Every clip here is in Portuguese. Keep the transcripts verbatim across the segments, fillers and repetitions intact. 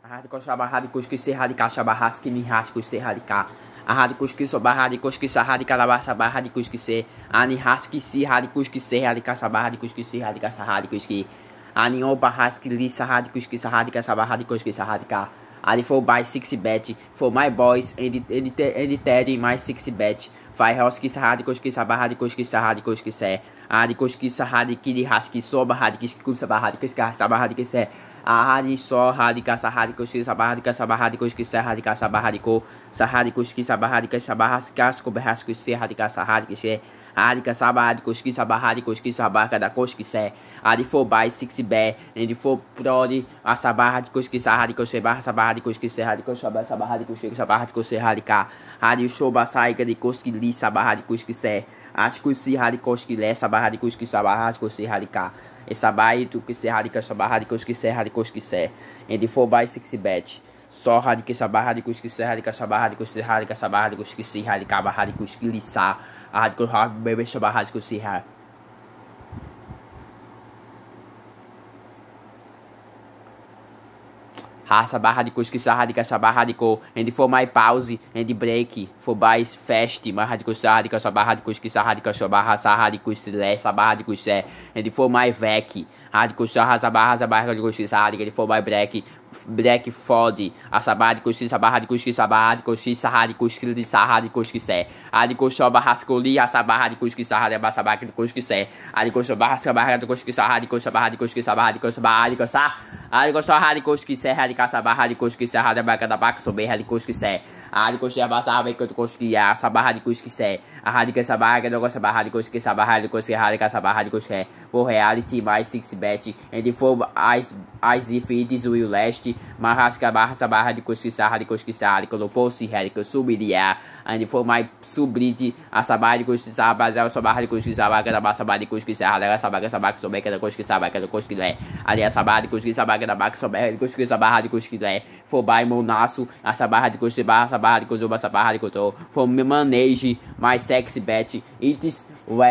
Ahadiko Shabahadiko Serradika Shabahaski Nihasco Serradika. Ahadikuski Sobarradikoski Sarradika Labassa Barradikuski Se. Anihaski Si Radikuski Serradika Shabarradikuski Serradika Sarradikoski. Anion Barraski Li Sarradikuski Sarradika Sabarradikoski Sarradika. Ali for by six bet for my boys and and and Teddy my six bet. Vai Roski Sarradikoski Sabarradikoski Sarradikoski Se. Adikoski Sarradiki Haski Sobarradikoski Sabarradikoski Sabarradikoski Se. Ahadi só radika sarradikoski sabarradika sabarradikoski serradika sabarradiko sarradikoski sabarradika sabarradikasko berrasko serradika sarradikoski radika sabarradikoski sabarradikoski sabarca da koski se adi for by six be and for prodi a sabarradikoski sarradikoski barra sabarradikoski serradiko sabarradikoski sabarradikoski serradika adi shoba saiga de koski li sabarradikoski se acho se radikoski le sabarradikoski sabarradikoski serradika. Essa baia tu que se radica essa barra de cos que se radica cos que se and for by six bet só radica essa barra de cos que se radica essa barra de cos que radica essa barra de cos que se radica barra de cos que lisa a radica o bebê essa barra de cos que se essa barra de cos que se radica essa barra de co and for my pause and break for by fast barra de cos que radica essa barra de cos que se radica essa barra essa de cos que essa barra de cos que and for my vec radical essa barra essa barra de cos que se radica for my break black fod essa barra de cos que essa barra de cos que essa barra de cos que essa de cos que essa de cos que se a de cos barra rascoli essa barra de cos que essa de essa barra de cos que se a de cos barra essa barra de cos que essa de cos barra de cos que essa barra de cos barra de cos a de cos barra de cos que se radica essa barra de cos que se a de barra da barra sobre a de cos que se a de cos barra essa barra de cos que essa barra de cos que se a radica essa barra de cos barra de cos que essa barra de cos que radica essa barra de cos que for reality mais six bet and for as as if it is will last marrasca barra essa barra de cos que essa de cos que essa de colocou se radica subiria and for my subrit essa barra de cos que essa barra essa barra de cos que essa barra da barra barra de cos que essa essa barra essa barra sobre que da cos que essa barra da cos que é ali essa barra de cos que essa barra da barra sobre de cos que essa barra de cos que é for by monaço essa barra de cos que barra essa barra de cos essa barra de cos for manage my sexy bet it is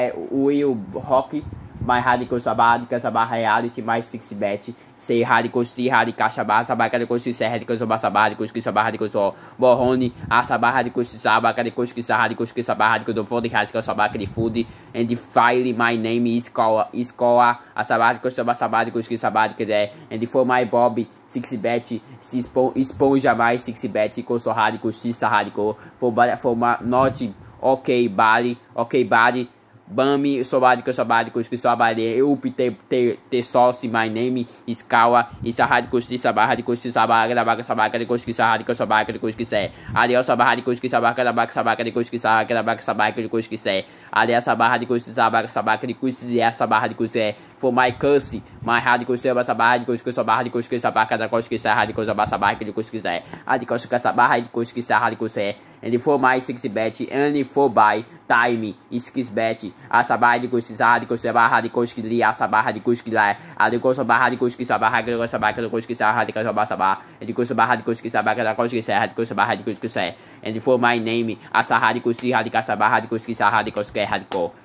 will rock my radical sabádica essa barra reality mais six bet sei radical se radical sabá sabaca de costi se radical sabá de costi sabá de costi borrone essa barra de costi sabaca de costi sabá de costi sabá de costi food radical sabaca de food and file my name is escola escola a sabá de costi sabá de costi sabá de que and for my bob six bet se esponja mais six bet com so radical x radical for for not ok bali ok bali Bami, Sobádico, Sobádico, que Sobádico, eu te te te sócio, my name, Escala, Isarradico, Sabarra de Costi, Sabarra da Baca, Sabaca de Costi, Sarradico, Sabaca de Costi, Ariel, Sabarra de Costi, Sabaca da Baca, Sabaca de Costi, Sabaca da Baca, Sabaca de Costi, Ariel, Sabarra de Costi, Sabaca, Sabaca de Costi, e essa barra de Costi, for my cuss, my radical, Sabarra de Costi, Sabarra de Costi, Sabaca da Costi, Sarradico, Sabaca de Costi, Radical, Sabarra de Costi, Sarradico, and for my six bet, and for by time, skis bet, essa barra de costas, a de costas, barra de costas, essa barra de costas, a de costas, barra de costas, a barra de costas, barra de costas, a de costas, barra de costas, barra de costas, a barra de costas, a de costas, barra de costas, and for my name, essa barra de costas, a de costas, barra de costas, a de costas, radical.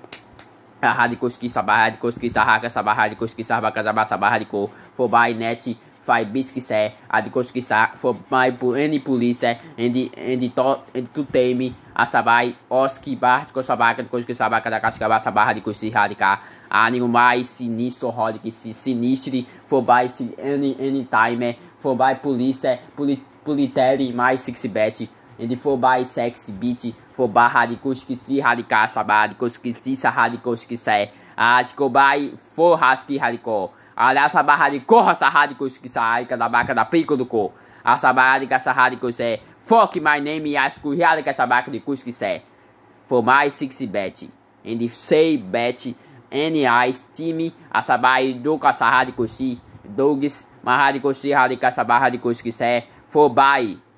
A radical, essa barra de costas, a raca, essa barra de costas, a barra da barra de cor, for by net. Fai bisquise, a de cosquissa, for my any police, and and to and to tame, a sabai, oski, bar, cosabaca, de cosquissa, baca da casca, bassa barra de cosquissa, radical, ânimo mais sinistro, rodic, sinistri, for by any any time, for by police, politeri, mais six bet, and for by sex beat, for barra de cosquissa, radical, sabar, de cosquissa, radical, cosquissa, a de cobai, for husky, radical. Aliás, essa barra de corra, essa radical que sai, da barca da pico do cor. Essa barra de essa radical é fuck my name, as curriada que essa barca de cus que é. For my six bet. And say bet, any eyes, time, essa barra do essa radical, dogs, uma radical, radical, essa barra de cus que é. For by.